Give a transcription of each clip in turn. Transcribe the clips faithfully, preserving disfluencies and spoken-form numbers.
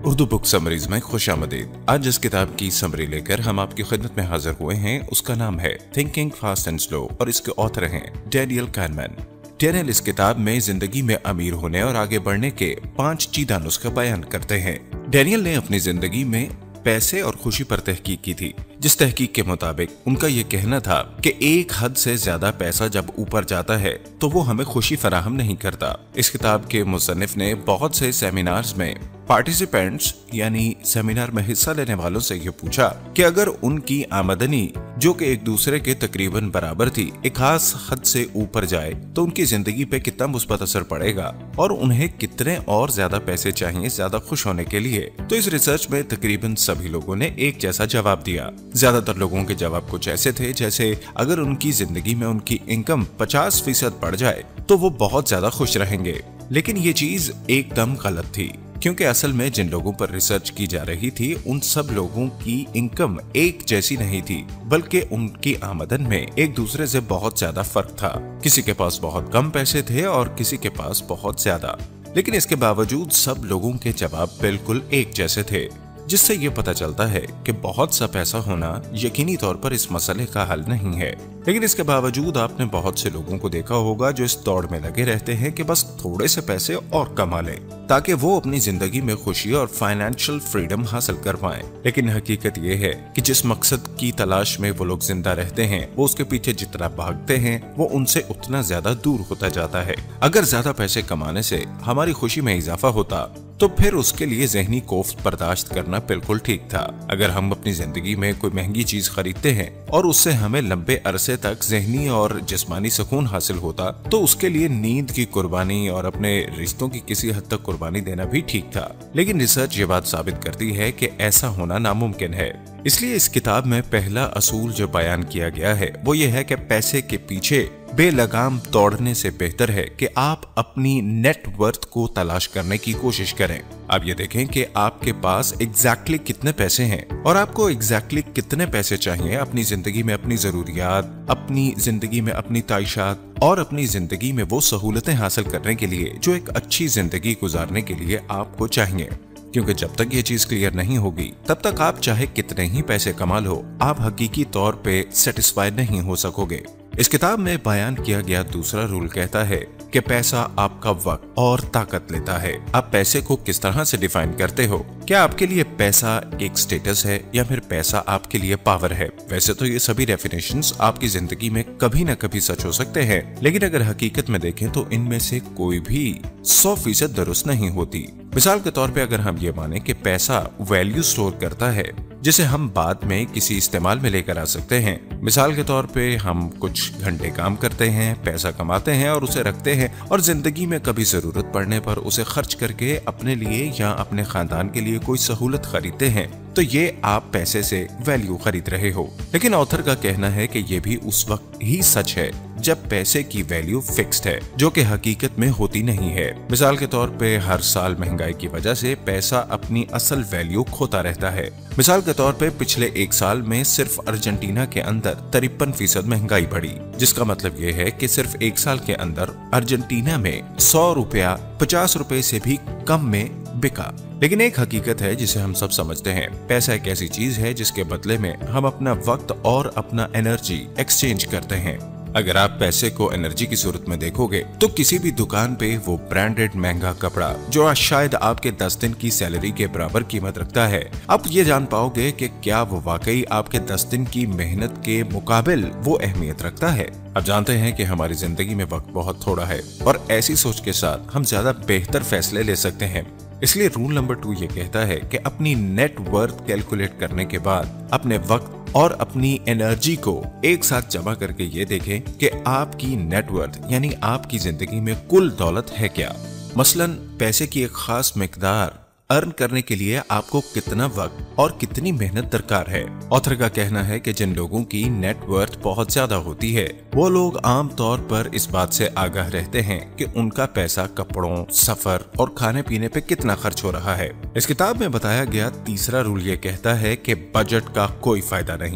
Urdu book summaries में खुशामदीद। आज जिस किताब की समरी लेकर हम आपकी खिदमत में हाजिर हुए हैं उसका नाम है थिंकिंग फास्ट एंड स्लो और इसके ऑथर हैं डैनियल kahneman। डैनियल इस किताब में जिंदगी में अमीर होने और आगे बढ़ने के पांच चीदा नुस्खे बयान करते हैं। डैनियल ने अपनी जिंदगी में पैसे और खुशी पर तहकीक की थी, जिस तहकीक के मुताबिक उनका ये कहना था कि एक हद से ज्यादा पैसा जब ऊपर जाता है तो वो हमें खुशी फराहम नहीं करता। इस किताब के मुसन्निफ ने बहुत से सेमिनार्स में पार्टिसिपेंट्स यानी सेमिनार में हिस्सा लेने वालों से ये पूछा कि अगर उनकी आमदनी जो कि एक दूसरे के तकरीबन बराबर थी एक खास हद से ऊपर जाए तो उनकी जिंदगी पे कितना मुस्बत असर पड़ेगा और उन्हें कितने और ज्यादा पैसे चाहिए ज्यादा खुश होने के लिए। तो इस रिसर्च में तकरीबन सभी लोगों ने एक जैसा जवाब दिया। ज्यादातर लोगों के जवाब कुछ ऐसे थे जैसे अगर उनकी जिंदगी में उनकी इनकम पचास फीसद बढ़ जाए तो वो बहुत ज्यादा खुश रहेंगे। लेकिन ये चीज एकदम गलत थी, क्योंकि असल में जिन लोगों पर रिसर्च की जा रही थी उन सब लोगों की इनकम एक जैसी नहीं थी, बल्कि उनकी आमदन में एक दूसरे से बहुत ज्यादा फर्क था। किसी के पास बहुत कम पैसे थे और किसी के पास बहुत ज्यादा, लेकिन इसके बावजूद सब लोगों के जवाब बिल्कुल एक जैसे थे, जिससे ये पता चलता है कि बहुत सा पैसा होना यकीनी तौर पर इस मसले का हल नहीं है। लेकिन इसके बावजूद आपने बहुत से लोगों को देखा होगा जो इस दौड़ में लगे रहते हैं कि बस थोड़े से पैसे और कमा लें ताकि वो अपनी जिंदगी में खुशी और फाइनेंशियल फ्रीडम हासिल कर पाएं। लेकिन हकीकत ये है कि जिस मकसद की तलाश में वो लोग जिंदा रहते हैं वो उसके पीछे जितना भागते हैं वो उनसे उतना ज्यादा दूर होता जाता है। अगर ज्यादा पैसे कमाने से हमारी खुशी में इजाफा होता तो फिर उसके लिए जहनी कोफ्त बर्दाश्त करना बिल्कुल ठीक था। अगर हम अपनी जिंदगी में कोई महंगी चीज खरीदते हैं और उससे हमें लंबे अरसे तक जहनी और जिस्मानी सुकून हासिल होता तो उसके लिए नींद की कुर्बानी और अपने रिश्तों की किसी हद तक कुर्बानी देना भी ठीक था। लेकिन रिसर्च ये बात साबित करती है कि ऐसा होना नामुमकिन है। इसलिए इस किताब में पहला असूल जो बयान किया गया है वो ये है कि पैसे के पीछे बेलगाम दौड़ने से बेहतर है कि आप अपनी नेट वर्थ को तलाश करने की कोशिश करें। आप ये देखें कि आपके पास एग्जैक्टली कितने पैसे हैं और आपको एग्जैक्टली कितने पैसे चाहिए अपनी जिंदगी में अपनी जरूरियात, अपनी जिंदगी में अपनी ताइशात और अपनी जिंदगी में वो सहूलतें हासिल करने के लिए जो एक अच्छी जिंदगी गुजारने के लिए आपको चाहिए। क्योंकि जब तक ये चीज क्लियर नहीं होगी तब तक आप चाहे कितने ही पैसे कमा लो आप हकीकी तौर पे सेटिस्फाइड नहीं हो सकोगे। इस किताब में बयान किया गया दूसरा रूल कहता है कि पैसा आपका वक्त और ताकत लेता है। आप पैसे को किस तरह से डिफाइन करते हो? क्या आपके लिए पैसा एक स्टेटस है या फिर पैसा आपके लिए पावर है? वैसे तो ये सभी डेफिनेशंस आपकी जिंदगी में कभी न कभी सच हो सकते हैं, लेकिन अगर हकीकत में देखें तो इनमें से कोई भी सौ फीसद दुरुस्त नहीं होती। मिसाल के तौर पे अगर हम ये माने कि पैसा वैल्यू स्टोर करता है जिसे हम बाद में किसी इस्तेमाल में लेकर आ सकते हैं। मिसाल के तौर पे हम कुछ घंटे काम करते हैं, पैसा कमाते हैं और उसे रखते हैं और जिंदगी में कभी जरूरत पड़ने पर उसे खर्च करके अपने लिए या अपने खानदान के लिए कोई सहूलत खरीदते हैं, तो ये आप पैसे से वैल्यू खरीद रहे हो। लेकिन ऑथर का कहना है कि ये भी उस वक्त ही सच है जब पैसे की वैल्यू फिक्स्ड है, जो कि हकीकत में होती नहीं है। मिसाल के तौर पे हर साल महंगाई की वजह से पैसा अपनी असल वैल्यू खोता रहता है। मिसाल के तौर पे पिछले एक साल में सिर्फ अर्जेंटीना के अंदर तिरपन फीसद महंगाई बढ़ी, जिसका मतलब ये है कि सिर्फ एक साल के अंदर अर्जेंटीना में सौ रुपया पचास रुपए से भी कम में बिका। लेकिन एक हकीकत है जिसे हम सब समझते हैं, पैसा एक ऐसी चीज है जिसके बदले में हम अपना वक्त और अपना एनर्जी एक्सचेंज करते हैं। अगर आप पैसे को एनर्जी की सूरत में देखोगे तो किसी भी दुकान पे वो ब्रांडेड महंगा कपड़ा जो आज शायद आपके दस दिन की सैलरी के बराबर कीमत रखता है, आप ये जान पाओगे कि क्या वो वाकई आपके दस दिन की मेहनत के मुकाबिल वो अहमियत रखता है। अब जानते हैं कि हमारी जिंदगी में वक्त बहुत थोड़ा है और ऐसी सोच के साथ हम ज्यादा बेहतर फैसले ले सकते हैं। इसलिए रूल नंबर टू ये कहता है कि अपनी नेट वर्थ कैलकुलेट करने के बाद अपने वक्त और अपनी एनर्जी को एक साथ जमा करके ये देखें कि आपकी नेटवर्थ यानी आपकी जिंदगी में कुल दौलत है क्या। मसलन पैसे की एक खास मिकदार अर्न करने के लिए आपको कितना वक्त और कितनी मेहनत दरकार है। ऑथर का कहना है कि जिन लोगों की नेटवर्थ बहुत ज्यादा होती है वो लोग आम तौर पर इस बात से आगाह रहते हैं कि उनका पैसा कपड़ों, सफर और खाने पीने पे कितना खर्च हो रहा है। इस किताब में बताया गया तीसरा रूल ये कहता है कि बजट का कोई फायदा नहीं।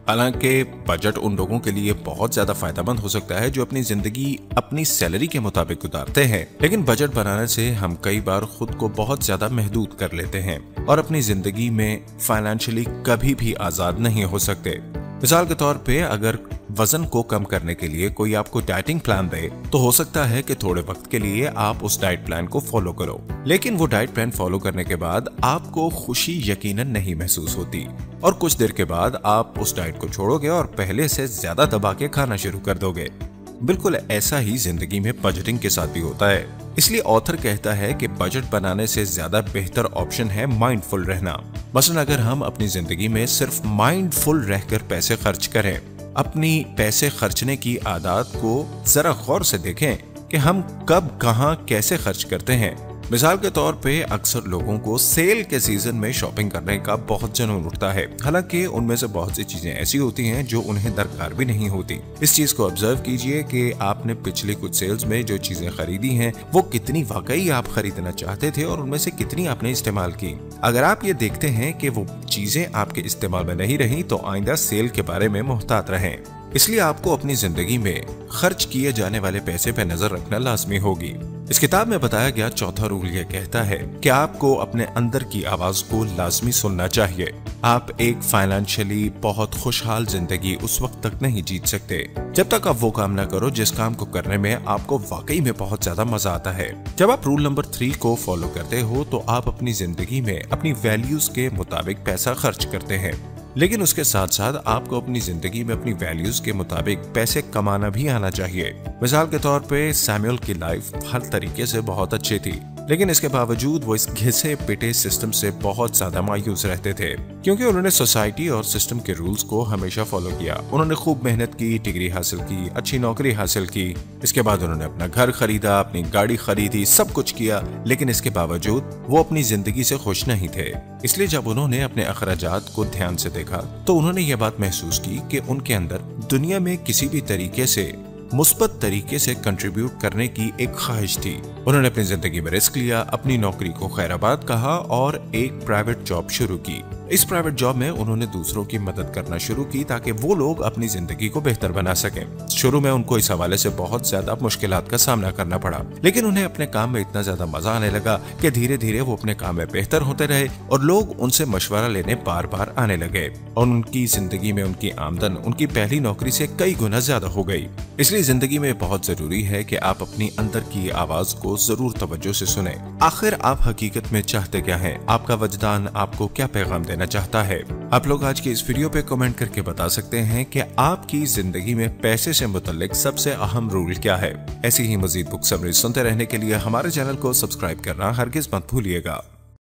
हालांकि बजट उन लोगों के लिए बहुत ज्यादा फायदेमंद हो सकता है जो अपनी जिंदगी अपनी सैलरी के मुताबिक गुजारते हैं, लेकिन बजट बनाने से हम कई बार खुद को बहुत ज्यादा महदूद कर लेते हैं और अपनी जिंदगी में फाइनेंशियली कभी भी आजाद नहीं हो सकते। मिसाल के तौर पे अगर वजन को कम करने के लिए कोई आपको डाइटिंग प्लान दे तो हो सकता है कि थोड़े वक्त के लिए आप उस डाइट प्लान को फॉलो करो, लेकिन वो डाइट प्लान फॉलो करने के बाद आपको खुशी यकीनन नहीं महसूस होती और कुछ देर के बाद आप उस डाइट को छोड़ोगे और पहले से ज्यादा दबा के खाना शुरू कर दोगे। बिल्कुल ऐसा ही जिंदगी में बजटिंग के साथ भी होता है। इसलिए ऑथर कहता है कि बजट बनाने से ज्यादा बेहतर ऑप्शन है माइंडफुल रहना। मसलन अगर हम अपनी जिंदगी में सिर्फ माइंडफुल रहकर पैसे खर्च करें, अपनी पैसे खर्चने की आदत को जरा गौर से देखें कि हम कब कहां कैसे खर्च करते हैं। मिसाल के तौर पे अक्सर लोगों को सेल के सीजन में शॉपिंग करने का बहुत जुनून उठता है, हालांकि उनमें से बहुत सी चीजें ऐसी होती हैं जो उन्हें दरकार भी नहीं होती। इस चीज को ऑब्जर्व कीजिए कि आपने पिछले कुछ सेल्स में जो चीजें खरीदी हैं वो कितनी वाकई आप खरीदना चाहते थे और उनमें से कितनी आपने इस्तेमाल की। अगर आप ये देखते हैं कि वो चीजें आपके इस्तेमाल में नहीं रही तो आइंदा सेल के बारे में मुहतात रहें। इसलिए आपको अपनी जिंदगी में खर्च किए जाने वाले पैसे पे नजर रखना लाजमी होगी। इस किताब में बताया गया चौथा रूल यह कहता है कि आपको अपने अंदर की आवाज को लाजमी सुनना चाहिए। आप एक फाइनेंशियली बहुत खुशहाल जिंदगी उस वक्त तक नहीं जीत सकते जब तक आप वो काम ना करो जिस काम को करने में आपको वाकई में बहुत ज्यादा मजा आता है। जब आप रूल नंबर थ्री को फॉलो करते हो तो आप अपनी जिंदगी में अपनी वैल्यूज के मुताबिक पैसा खर्च करते हैं, लेकिन उसके साथ साथ आपको अपनी जिंदगी में अपनी वैल्यूज के मुताबिक पैसे कमाना भी आना चाहिए। मिसाल के तौर पे सैमुअल की लाइफ हर तरीके से बहुत अच्छी थी, लेकिन इसके बावजूद वो इस घिसे पिटे सिस्टम से बहुत ज्यादा मायूस रहते थे क्योंकि उन्होंने सोसाइटी और सिस्टम के रूल्स को हमेशा फॉलो किया। उन्होंने खूब मेहनत की, डिग्री हासिल की, अच्छी नौकरी हासिल की, इसके बाद उन्होंने अपना घर खरीदा, अपनी गाड़ी खरीदी, सब कुछ किया, लेकिन इसके बावजूद वो अपनी जिंदगी से खुश नहीं थे। इसलिए जब उन्होंने अपने अखराजात को ध्यान से देखा तो उन्होंने ये बात महसूस की कि उनके अंदर दुनिया में किसी भी तरीके से मुस्बत तरीके से कंट्रीब्यूट करने की एक ख्वाहिश थी। उन्होंने अपनी जिंदगी में रिस्क लिया, अपनी नौकरी को खैराबाद कहा और एक प्राइवेट जॉब शुरू की। इस प्राइवेट जॉब में उन्होंने दूसरों की मदद करना शुरू की ताकि वो लोग अपनी जिंदगी को बेहतर बना सकें। शुरू में उनको इस हवाले से बहुत ज्यादा मुश्किलात का सामना करना पड़ा, लेकिन उन्हें अपने काम में इतना ज्यादा मजा आने लगा कि धीरे धीरे वो अपने काम में बेहतर होते रहे और लोग उनसे मशवरा लेने बार बार आने लगे और उनकी जिंदगी में उनकी आमदन उनकी पहली नौकरी से कई गुना ज्यादा हो गई। इसलिए जिंदगी में बहुत जरूरी है कि आप अपनी अंदर की आवाज को जरूर तवज्जो से सुने। आखिर आप हकीकत में चाहते क्या हैं? आपका वजदान आपको क्या पैगाम देना चाहता है? आप लोग आज की इस वीडियो पे कमेंट करके बता सकते हैं कि आपकी जिंदगी में पैसे से मुतल्लिक सबसे अहम रूल क्या है। ऐसी ही मजीद बुक समरी सुनते रहने के लिए हमारे चैनल को सब्सक्राइब करना हरगिज मत भूलिएगा।